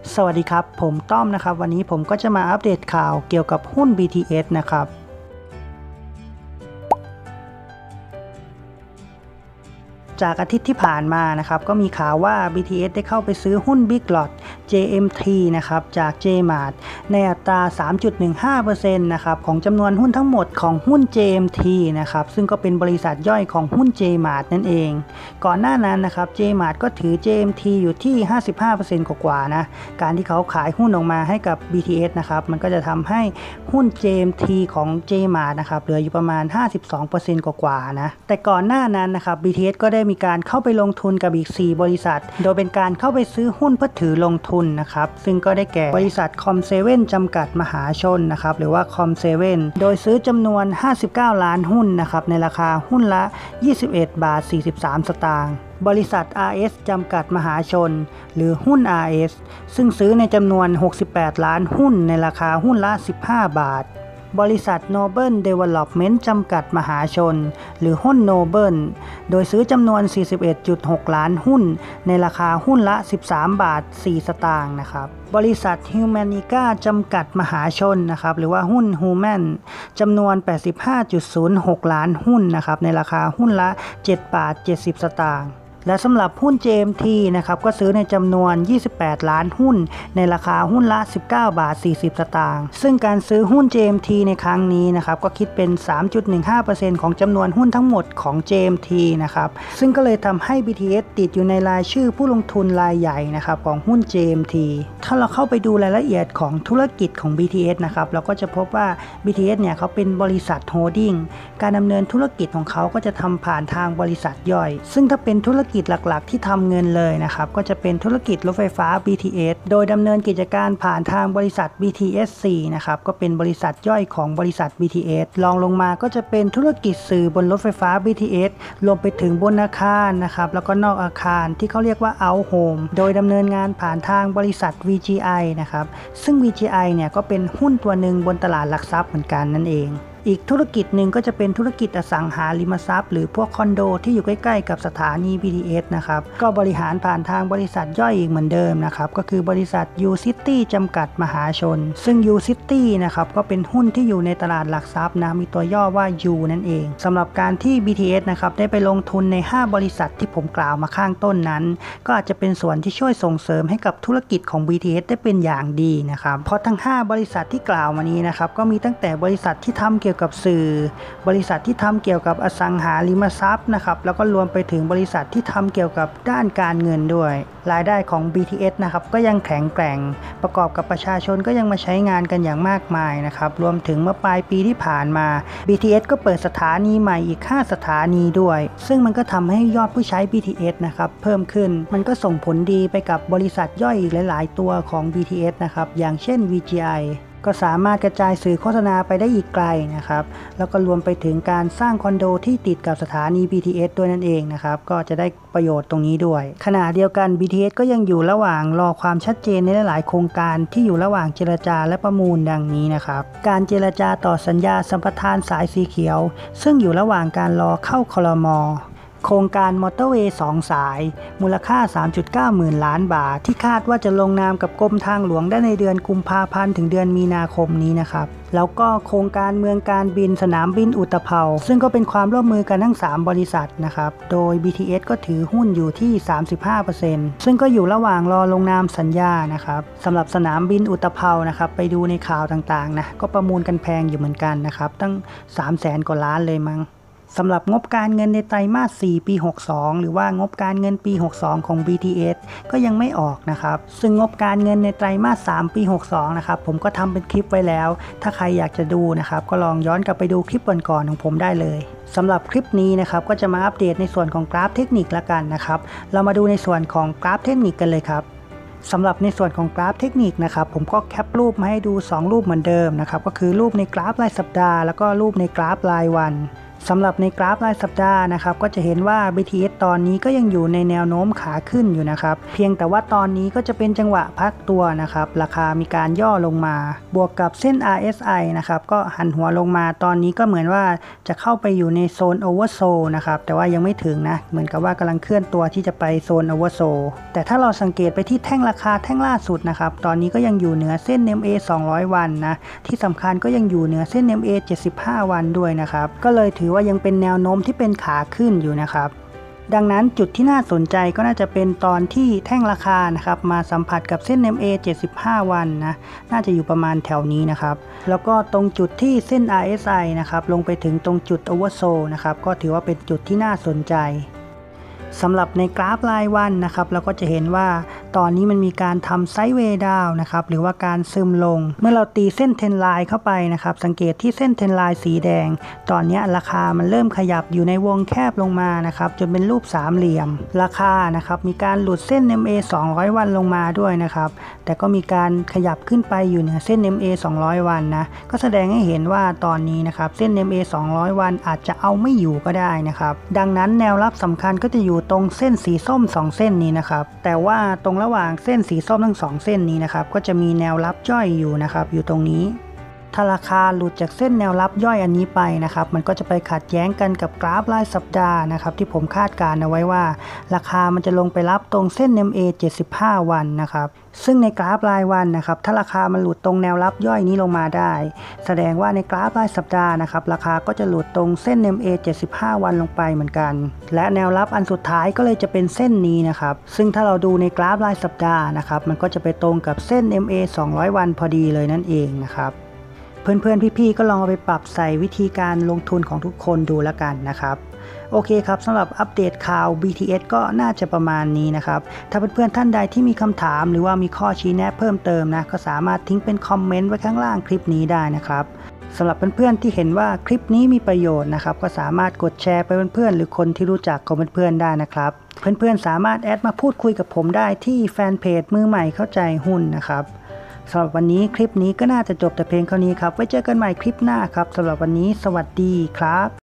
สวัสดีครับผมต้อมนะครับวันนี้ผมก็จะมาอัปเดตข่าวเกี่ยวกับหุ้น BTS นะครับจากอาทิตย์ที่ผ่านมานะครับก็มีข่าวว่า BTS ได้เข้าไปซื้อหุ้น Big Lot JMT นะครับจาก JMart ในอัตรา 3.15% นะครับของจำนวนหุ้นทั้งหมดของหุ้น JMT นะครับซึ่งก็เป็นบริษัทย่อยของหุ้น JMart นั่นเองก่อนหน้านั้นนะครับ JMart ก็ถือ JMT อยู่ที่ 55% กว่าๆนะการที่เขาขายหุ้นออกมาให้กับ BTS นะครับมันก็จะทำให้หุ้น JMT ของ JMart นะครับเหลืออยู่ประมาณ 52% กว่าๆนะแต่ก่อนหน้านั้นนะครับ BTS ก็ได้มีการเข้าไปลงทุนกับอีก4บริษัทโดยเป็นการเข้าไปซื้อหุ้นเพื่อถือลงทุนนะครับซึ่งก็ได้แก่บริษัทคอมเซเว่นจำกัดมหาชนนะครับหรือว่าคอมเซเว่นโดยซื้อจำนวน59ล้านหุ้นนะครับในราคาหุ้นละ21 บาท 43 สตางค์บริษัท RS จำกัดมหาชนหรือหุ้น RS ซึ่งซื้อในจำนวน68ล้านหุ้นในราคาหุ้นละ15 บาทบริษัท Noble Development จำกัดมหาชนหรือหุ้น Noble โดยซื้อจำนวน 41.6 ล้านหุ้นในราคาหุ้นละ13 บาท 4 สตางค์นะครับบริษัท Humanica จำกัดมหาชนนะครับหรือว่าหุ้น Human จำนวน 85.06 ล้านหุ้นนะครับในราคาหุ้นละ7 บาท 70 สตางค์และสำหรับหุ้น JMT นะครับก็ซื้อในจำนวน28ล้านหุ้นในราคาหุ้นละ19 บาท 40 สตางค์ซึ่งการซื้อหุ้น JMT ในครั้งนี้นะครับก็คิดเป็น 3.15% ของจำนวนหุ้นทั้งหมดของ JMT นะครับซึ่งก็เลยทำให้ BTS ติดอยู่ในรายชื่อผู้ลงทุนรายใหญ่นะครับของหุ้น JMT ถ้าเราเข้าไปดูรายละเอียดของธุรกิจของ BTS นะครับเราก็จะพบว่า BTS เนี่ยเขาเป็นบริษัทโฮลดิ้งการดำเนินธุรกิจของเขาก็จะทำผ่านทางบริษัทย่อยซึ่งถ้าเป็นธุรกิจหลักๆที่ทำเงินเลยนะครับก็จะเป็นธุรกิจรถไฟฟ้า BTS โดยดำเนินกิจการผ่านทางบริษัท BTS4 นะครับก็เป็นบริษัทย่อยของบริษัท BTS รองลงมาก็จะเป็นธุรกิจสื่อบนรถไฟฟ้า BTS รวมไปถึงบนอาคารนะครับแล้วก็นอกอาคารที่เขาเรียกว่า Out Home โดยดำเนินงานผ่านทางบริษัท VGI นะครับซึ่ง VGI เนี่ยก็เป็นหุ้นตัวหนึ่งบนตลาดหลักทรัพย์เหมือนกันนั่นเองอีกธุรกิจหนึ่งก็จะเป็นธุรกิจอสังหาริมทรัพย์หรือพวกคอนโดที่อยู่ใกล้ๆกับสถานี BTS นะครับก็บริหารผ่านทางบริษัทย่อยอีกเหมือนเดิมนะครับก็คือบริษัท U-City จำกัดมหาชนซึ่ง U-City นะครับก็เป็นหุ้นที่อยู่ในตลาดหลักทรัพย์นะมีตัวย่อว่า U นั่นเองสำหรับการที่ BTS นะครับได้ไปลงทุนใน5บริษัทที่ผมกล่าวมาข้างต้นนั้นก็อาจจะเป็นส่วนที่ช่วยส่งเสริมให้กับธุรกิจของ BTS ได้เป็นอย่างดีนะครับเพราะทั้ง5บริษัทที่กล่าวมานี้นะครับก็มีตั้งแต่บริษัทที่ทำเกี่ยวกับสื่อบริษัทที่ทำเกี่ยวกับอสังหาริมทรัพย์นะครับแล้วก็รวมไปถึงบริษัทที่ทำเกี่ยวกับด้านการเงินด้วยรายได้ของ BTS นะครับก็ยังแข็งแกร่งประกอบกับประชาชนก็ยังมาใช้งานกันอย่างมากมายนะครับรวมถึงเมื่อปลายปีที่ผ่านมา BTS ก็เปิดสถานีใหม่อีก5สถานีด้วยซึ่งมันก็ทำให้ยอดผู้ใช้ BTS นะครับเพิ่มขึ้นมันก็ส่งผลดีไปกับบริษัทย่อยอีกหลายๆตัวของ BTS นะครับอย่างเช่น VGIก็สามารถกระจายสื่อโฆษณาไปได้อีกไกลนะครับแล้วก็รวมไปถึงการสร้างคอนโดที่ติดกับสถานี BTS ด้วยนั่นเองนะครับก็จะได้ประโยชน์ตรงนี้ด้วยขณะเดียวกัน BTS ก็ยังอยู่ระหว่างรอความชัดเจนในหลายๆโครงการที่อยู่ระหว่างเจรจาและประมูลดังนี้นะครับการเจรจาต่อสัญญาสัมปทานสายสีเขียวซึ่งอยู่ระหว่างการรอเข้าครม.โครงการมอเตอร์เวย์2สายมูลค่า 3.9 หมื่นล้านบาทที่คาดว่าจะลงนามกับกรมทางหลวงได้ในเดือนกุมภาพันธ์ถึงเดือนมีนาคมนี้นะครับแล้วก็โครงการเมืองการบินสนามบินอุตภเปาซึ่งก็เป็นความร่วมมือกันทั้ง3บริษัทนะครับโดย BTS ก็ถือหุ้นอยู่ที่ 35% ซึ่งก็อยู่ระหว่างรอลงนามสัญญานะครับสำหรับสนามบินอุตภเปานะครับไปดูในข่าวต่างๆนะก็ประมูลกันแพงอยู่เหมือนกันนะครับตั้ง 300,000 กว่าล้านเลยมั้งสำหรับงบการเงินในไตรมาส 4 ปี 62 หรือว่างบการเงินปี 62 ของ BTS ก็ยังไม่ออกนะครับซึ่งงบการเงินในไตรมาส 3 ปี 62 นะครับผมก็ทำเป็นคลิปไว้แล้วถ้าใครอยากจะดูนะครับก็ลองย้อนกลับไปดูคลิปก่อนๆของผมได้เลยสำหรับคลิปนี้นะครับก็จะมาอัปเดตในส่วนของกราฟเทคนิคละกันนะครับเรามาดูในส่วนของกราฟเทคนิคกันเลยครับสำหรับในส่วนของกราฟเทคนิคนะครับผมก็แคปรูปมาให้ดู2รูปเหมือนเดิมนะครับก็คือรูปในกราฟรายสัปดาห์แล้วก็รูปในกราฟรายวันสำหรับในกราฟรายสัปดาห์นะครับก็จะเห็นว่า BTS ตอนนี้ก็ยังอยู่ในแนวโน้มขาขึ้นอยู่นะครับเพียงแต่ว่าตอนนี้ก็จะเป็นจังหวะพักตัวนะครับราคามีการย่อลงมาบวกกับเส้น RSI นะครับก็หันหัวลงมาตอนนี้ก็เหมือนว่าจะเข้าไปอยู่ในโซนโอเวอร์โซนะครับแต่ว่ายังไม่ถึงนะเหมือนกับว่ากำลังเคลื่อนตัวที่จะไปโซนโอเวอร์โซแต่ถ้าเราสังเกตไปที่แท่งราคาแท่งล่าสุดนะครับตอนนี้ก็ยังอยู่เหนือเส้น MA 200 วันนะที่สำคัญก็ยังอยู่เหนือเส้น MA 75 วันด้วยนะครับก็เลยถือว่ายังเป็นแนวโน้มที่เป็นขาขึ้นอยู่นะครับดังนั้นจุดที่น่าสนใจก็น่าจะเป็นตอนที่แท่งราคานะครับมาสัมผัสกับเส้น MA 75 วันนะน่าจะอยู่ประมาณแถวนี้นะครับแล้วก็ตรงจุดที่เส้น RSI นะครับลงไปถึงตรงจุด Oversold นะครับก็ถือว่าเป็นจุดที่น่าสนใจสำหรับในกราฟรายวันนะครับเราก็จะเห็นว่าตอนนี้มันมีการทำไซด์เวย์ดาวน์นะครับหรือว่าการซึมลงเมื่อเราตีเส้นเทรนไลน์เข้าไปนะครับสังเกตที่เส้นเทรนไลน์สีแดงตอนนี้ราคามันเริ่มขยับอยู่ในวงแคบลงมานะครับจนเป็นรูปสามเหลี่ยมราคานะครับมีการหลุดเส้น MA 200 วันลงมาด้วยนะครับแต่ก็มีการขยับขึ้นไปอยู่เหนือเส้น MA 200 วันนะก็แสดงให้เห็นว่าตอนนี้นะครับเส้น MA 200 วันอาจจะเอาไม่อยู่ก็ได้นะครับดังนั้นแนวรับสำคัญก็จะอยู่ตรงเส้นสีส้ม2เส้นนี้นะครับแต่ว่าตรงระหว่างเส้นสีส้มทั้ง2เส้นนี้นะครับก็จะมีแนวรับย่อยอยู่นะครับอยู่ตรงนี้ถ้าราคาหลุดจากเส้นแนวรับย่อยอันนี้ไปนะครับมันก็จะไปขัดแย้งกันกับกราฟรายสัปดาห์นะครับที่ผมคาดการณ์เอาไว้ว่าราคามันจะลงไปรับตรงเส้น MA 75 วันนะครับซึ่งในกราฟรายวันนะครับถ้าราคามันหลุดตรงแนวรับย่อยนี้ลงมาได้แสดงว่าในกราฟรายสัปดาห์นะครับราคาก็จะหลุดตรงเส้น MA 75 วันลงไปเหมือนกันและแนวรับอันสุดท้ายก็เลยจะเป็นเส้นนี้นะครับซึ่งถ้าเราดูในกราฟรายสัปดาห์นะครับมันก็จะไปตรงกับเส้น MA 200 วันพอดีเลยนั่นเองนะครับเพื่อนๆพี่ๆก็ลองเอาไปปรับใส่วิธีการลงทุนของทุกคนดูแล้วกันนะครับโอเคครับสำหรับอัปเดตข่าว BTS ก็น่าจะประมาณนี้นะครับถ้าเพื่อนๆท่านใดที่มีคำถามหรือว่ามีข้อชี้แนะเพิ่มเติมนะก็สามารถทิ้งเป็นคอมเมนต์ไว้ข้างล่างคลิปนี้ได้นะครับสำหรับเพื่อนๆที่เห็นว่าคลิปนี้มีประโยชน์นะครับก็สามารถกดแชร์ไปเพื่อนๆหรือคนที่รู้จักของเพื่อนๆได้นะครับเพื่อนๆสามารถแอดมาพูดคุยกับผมได้ที่แฟนเพจมือใหม่เข้าใจหุ้นนะครับสำหรับวันนี้คลิปนี้ก็น่าจะจบแต่เพียงเท่านี้ครับไว้เจอกันใหม่คลิปหน้าครับสำหรับวันนี้สวัสดีครับ